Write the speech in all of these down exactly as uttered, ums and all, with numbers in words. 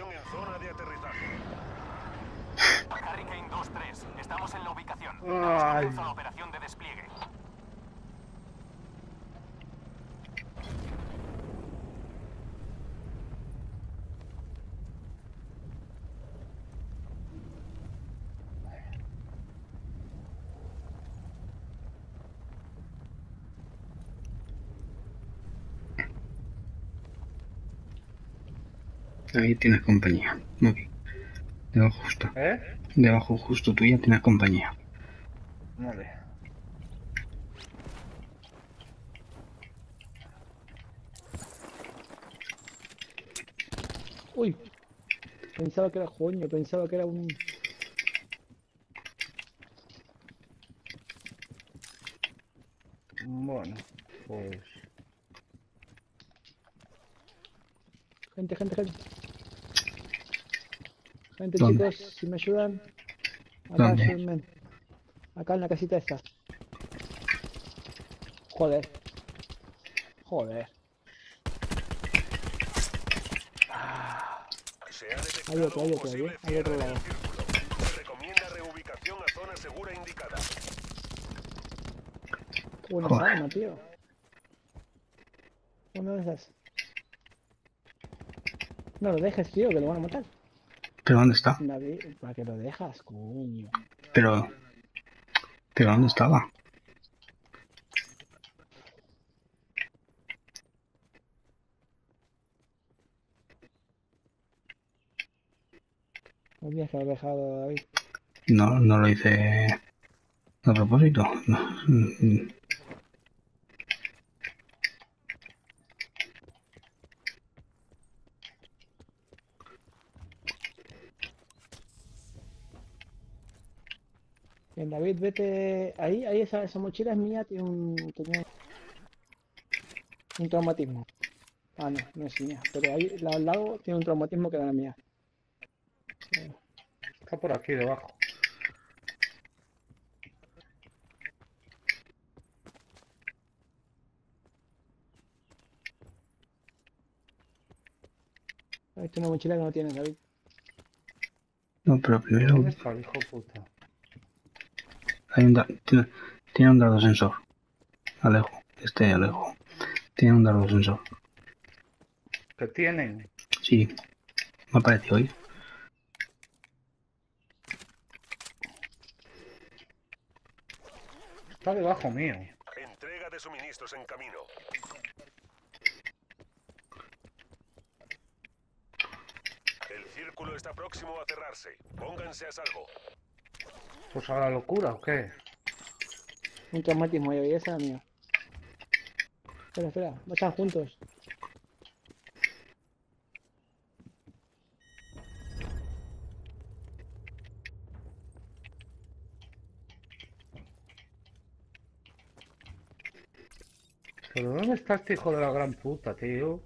Están en zona de aterrizaje. Hurricane dos tres, estamos en la ubicación. Ay. Comienza la operación de despliegue. Ahí tienes compañía. Muy bien. Debajo justo. ¿Eh? Debajo justo tuya tienes compañía. Vale. Uy. Pensaba que era coño, pensaba que era un... Bueno, pues... Gente, gente, gente. Gente, ¿Dónde? chicos, si me ayudan. Acá, ¿Dónde? ayúdenme. Acá en la casita esta. Joder. Joder. Se ha Hay detectado otro, hay un otro, posible ¿eh? Hay otro cierre del lado. círculo. Se recomienda reubicación a zona segura indicada. Qué buena Joder. arma, tío. Una de esas. No lo dejes, tío, que lo van a matar. ¿Pero dónde está? David, ¿para qué lo dejas, coño? Pero... ¿Pero dónde estaba? No tienes que haber dejado, David. No, no lo hice a propósito. No. Mm, Bien, David, vete ahí, ahí esa, esa mochila es mía, tiene un, tiene un traumatismo. Ah, no, no es mía, pero ahí la- al lado tiene un traumatismo que era la mía. Está por aquí debajo. Esta es una mochila que no tienes, David. No, pero primero ¿Dónde está el hijo puta? hay un da- tiene, tiene un dardo sensor. Alejo. Este Alejo. Tiene un dardo sensor. ¿Qué tienen? Sí. Me ha parecido hoy. Está debajo mío. Entrega de suministros en camino. El círculo está próximo a cerrarse. Pónganse a salvo. Pues a la locura, ¿o qué? Un traumatismo, David, esa era mía. Espera, espera, vayan juntos. ¿Pero dónde está este hijo de la gran puta, tío?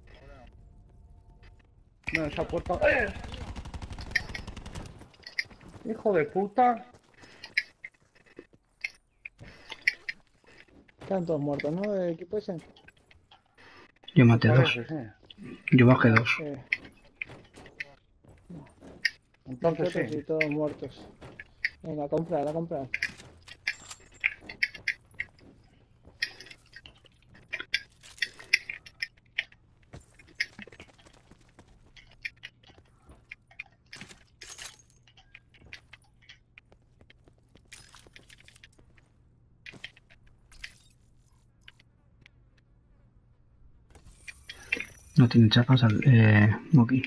No, esa puerta... ¡Eh! Hijo de puta. Están todos muertos, ¿no? ¿De equipo ese? Yo Me maté dos. parece, sí. Yo bajé dos. Eh, Entonces nosotros sí. y todos muertos. Venga, a comprar, a comprar. No tiene chapas al... Eh... Moki.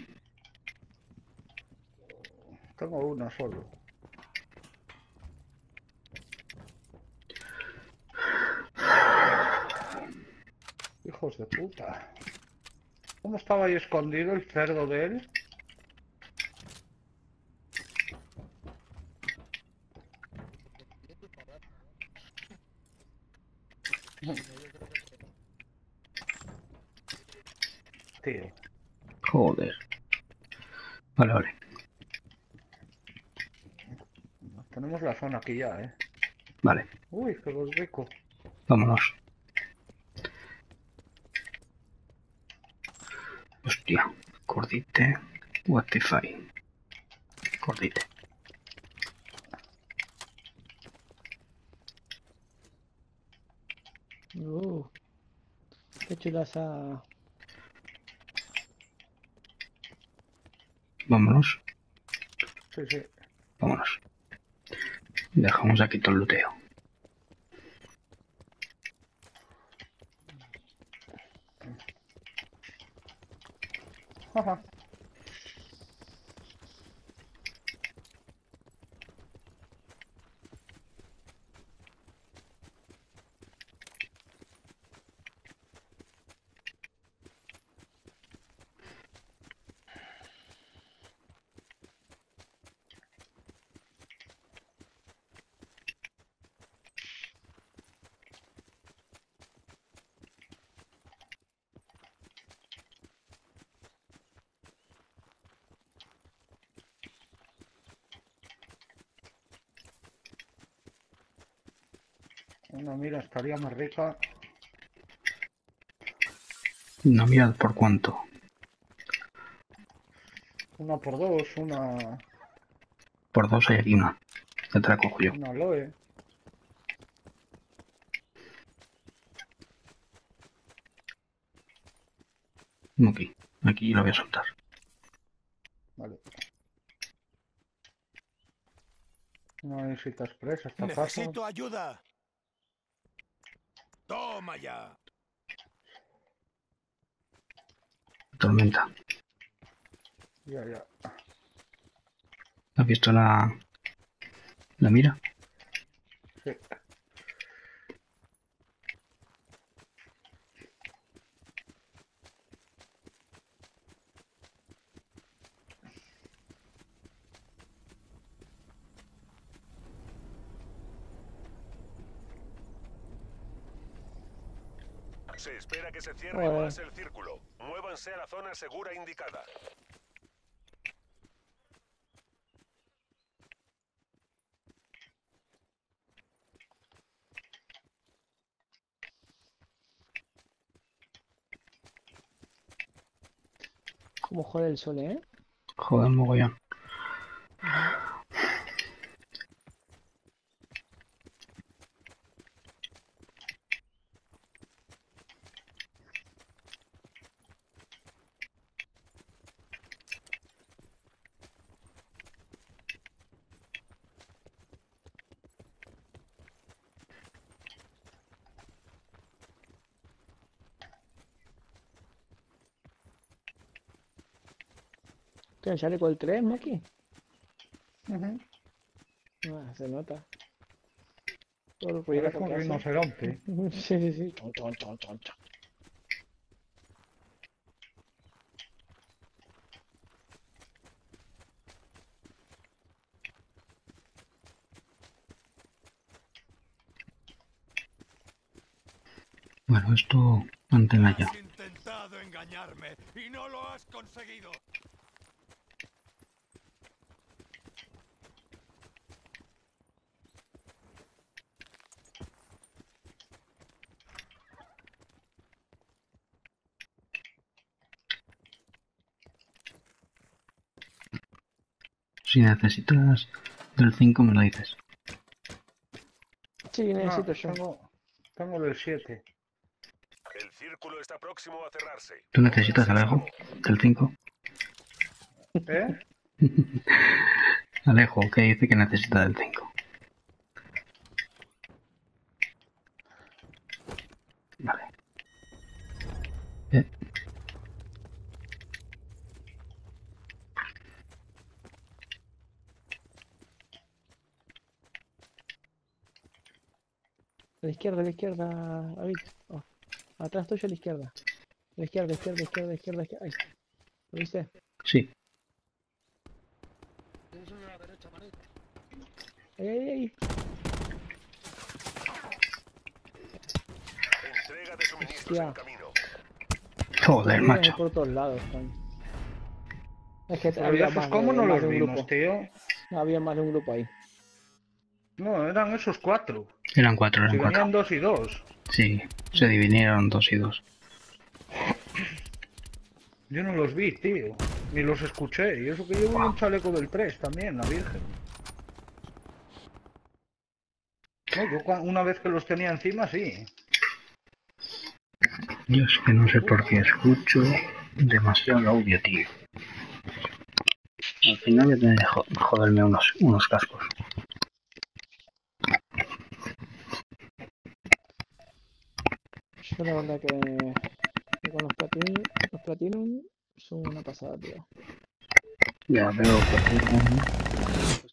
Tengo una solo. Hijos de puta. ¿Cómo estaba ahí escondido el cerdo de él? Tío. Joder. Vale, vale. Tenemos la zona aquí ya, ¿eh? Vale. Uy, que los rico. Vámonos. Hostia. Cordite. What the fine. Cortite. Uh, qué chulaza. Vámonos. Sí, sí. Vámonos. Dejamos aquí todo el luteo. Ajá. Una mira estaría más rica. No, mirad por cuánto. Una por dos, una... Por dos hay aquí una. Ya te la cojo yo. Una aloe. Aquí. Aquí lo voy a soltar. Vale. Una visita express hasta casa. Necesito ayuda. Toma ya. Tormenta. Ya, ya. ¿Has visto la... la mira? Sí. Se espera que se cierre Joder. más el círculo. Muévanse a la zona segura indicada. Como jode el sol, ¿eh? Joder, mogollón. ¿Qué sale con el tres, Maki? Ujú. Ah, se nota. Todo el Parece ruido un que hace. rinoceronte. Sí, sí, sí. Chon, chon, chon, chon, chon. Bueno, esto antena ya. Has intentado engañarme y no lo has conseguido. Si necesitas del cinco me lo dices. Sí, necesito No, yo. tengo, tengo del siete. El círculo está próximo a cerrarse. ¿Tú necesitas Alejo? ¿Del cinco? ¿Eh? Alejo, que dice que necesita del cinco. Vale. Eh, A la izquierda, a la izquierda, David. Oh, atrás tuyo a la izquierda. A la izquierda, izquierda, izquierda, izquierda, izquierda. Ahí. ¿Lo viste? sí. ¡Ey, ey, ey! Entrega de suministros Hostia. en camino. Joder, Mira, macho. por todos lados, coño. Es que Pero había esos más, cómo de, no más los de un vimos, grupo. tío. Había más de un grupo ahí. No, eran esos cuatro. Eran cuatro, Si eran cuatro. venían dos y dos. Sí, se dividieron dos y dos. Yo no los vi, tío. Ni los escuché. Y eso que llevo un chaleco del tres también, la Virgen. No, yo cua- una vez que los tenía encima, sí. Yo es que no sé por qué escucho demasiado audio, tío. Al final voy a tener que jo- joderme unos, unos cascos. Yo la verdad que, que con los Platinum, los Platinum son una pasada, tío. Ya veo que